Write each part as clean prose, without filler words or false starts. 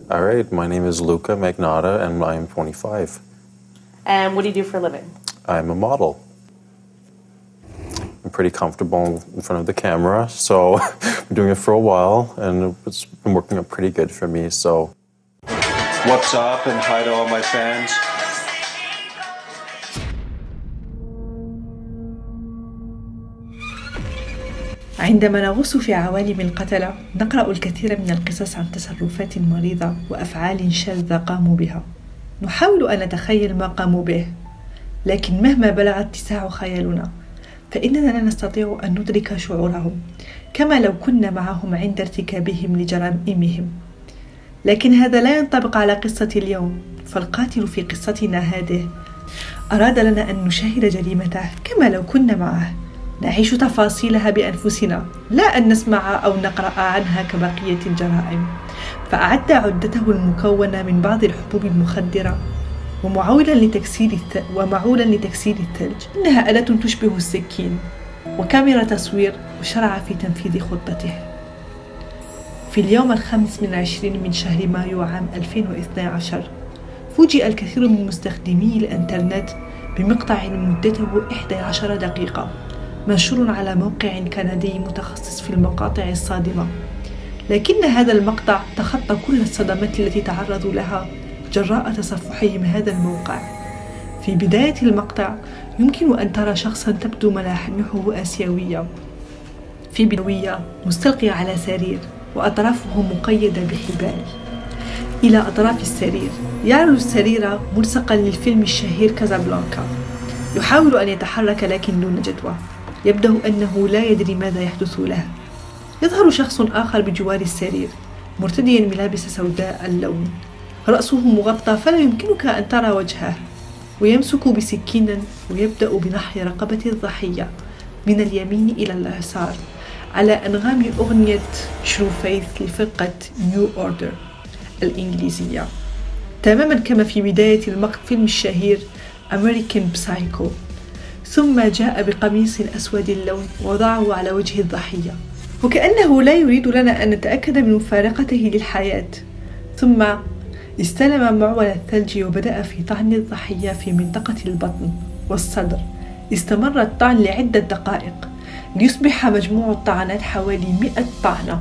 All right, my name is Luca Magnotta and I am 25. And what do you do for a living? I'm a model. I'm pretty comfortable in front of the camera, so I've been doing it for a while and it's been working out pretty good for me, so. What's up and hi to all my fans. عندما نغوص في عوالم القتلة نقرأ الكثير من القصص عن تصرفات مريضة وأفعال شاذة قاموا بها. نحاول أن نتخيل ما قاموا به، لكن مهما بلغ اتساع خيالنا فإننا لا نستطيع أن ندرك شعورهم كما لو كنا معهم عند ارتكابهم لجرائمهم. لكن هذا لا ينطبق على قصة اليوم، فالقاتل في قصتنا هذه أراد لنا أن نشاهد جريمته كما لو كنا معه، نعيش تفاصيلها بأنفسنا لا أن نسمع أو نقرأ عنها كبقية الجرائم. فأعد عدته المكونة من بعض الحبوب المخدرة ومعولا لتكسير الثلج. إنها آلة تشبه السكين وكاميرا تصوير، وشرع في تنفيذ خطته. في اليوم 25 من شهر مايو عام 2012 فوجئ الكثير من مستخدمي الإنترنت بمقطع مدته 11 دقيقة منشور على موقع كندي متخصص في المقاطع الصادمة. لكن هذا المقطع تخطى كل الصدمات التي تعرضوا لها جراء تصفحهم هذا الموقع. في بداية المقطع يمكن أن ترى شخصا تبدو ملامحه آسيوية في بدوية مستلقي على سرير وأطرافه مقيدة بحبال إلى أطراف السرير. يعرض السرير ملصقا للفيلم الشهير كازابلانكا. يحاول أن يتحرك لكن دون جدوى. يبدو أنه لا يدري ماذا يحدث له. يظهر شخص آخر بجوار السرير مرتديا ملابس سوداء اللون، رأسه مغطى فلا يمكنك أن ترى وجهه، ويمسك بسكين ويبدأ بنحر رقبة الضحية من اليمين إلى اليسار على أنغام أغنية شروفيث لفرقة نيو أوردر الإنجليزية، تماما كما في بداية الفيلم الشهير أمريكان بسايكو. ثم جاء بقميص أسود اللون ووضعه على وجه الضحية وكأنه لا يريد لنا أن نتأكد من مفارقته للحياة. ثم استلم معول الثلج وبدأ في طعن الضحية في منطقة البطن والصدر. استمر الطعن لعدة دقائق ليصبح مجموع الطعنات حوالي 100 طعنة.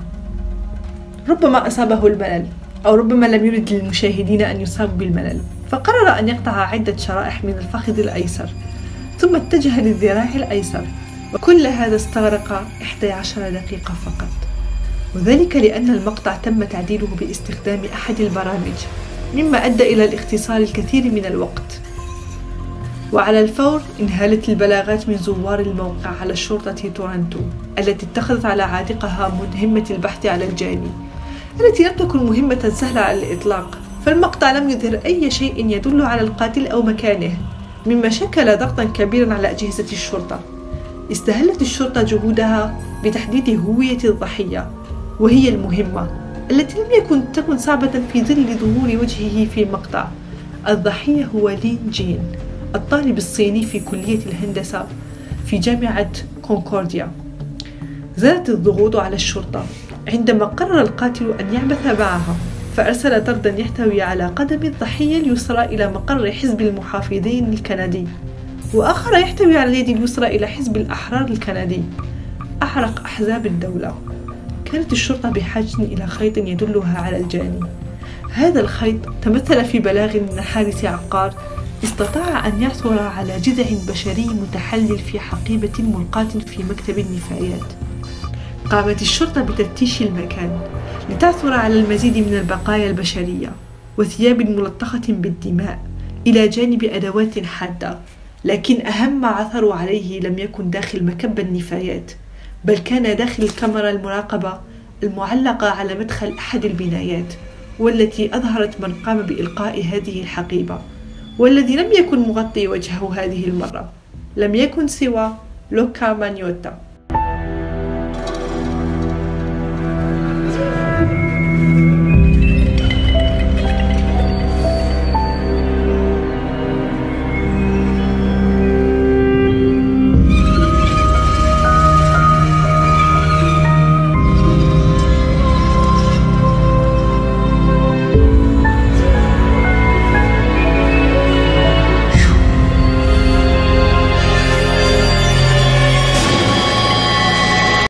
ربما أصابه الملل، أو ربما لم يرد للمشاهدين أن يصابوا بالملل، فقرر أن يقطع عدة شرائح من الفخذ الأيسر ثم اتجه للذراع الأيسر، وكل هذا استغرق 11 دقيقة فقط. وذلك لأن المقطع تم تعديله باستخدام أحد البرامج، مما أدى إلى الاختصار الكثير من الوقت. وعلى الفور انهالت البلاغات من زوار الموقع على شرطة تورنتو التي اتخذت على عاتقها مهمة البحث على الجاني، التي لم تكن مهمة سهلة على الإطلاق، فالمقطع لم يظهر أي شيء يدل على القاتل أو مكانه، مما شكل ضغطا كبيرا على أجهزة الشرطة. استهلت الشرطة جهودها بتحديد هوية الضحية، وهي المهمة التي لم تكن صعبة في ظل ظهور وجهه في المقطع. الضحية هو لين جين، الطالب الصيني في كلية الهندسة في جامعة كونكورديا. زادت الضغوط على الشرطة عندما قرر القاتل أن يعبث معها، فأرسل طردا يحتوي على قدم الضحية اليسرى إلى مقر حزب المحافظين الكندي، وآخر يحتوي على اليد اليسرى إلى حزب الأحرار الكندي. أحرق أحزاب الدولة. كانت الشرطة بحاجة إلى خيط يدلها على الجاني. هذا الخيط تمثل في بلاغ من حارس عقار استطاع أن يعثر على جذع بشري متحلل في حقيبة ملقاة في مكتب النفايات. قامت الشرطة بتفتيش المكان لتعثر على المزيد من البقايا البشرية وثياب ملطخة بالدماء إلى جانب أدوات حادة. لكن أهم ما عثروا عليه لم يكن داخل مكب النفايات، بل كان داخل الكاميرا المراقبة المعلقة على مدخل أحد البنايات، والتي أظهرت من قام بإلقاء هذه الحقيبة، والذي لم يكن مغطي وجهه هذه المرة، لم يكن سوى لوكا مانيوتا.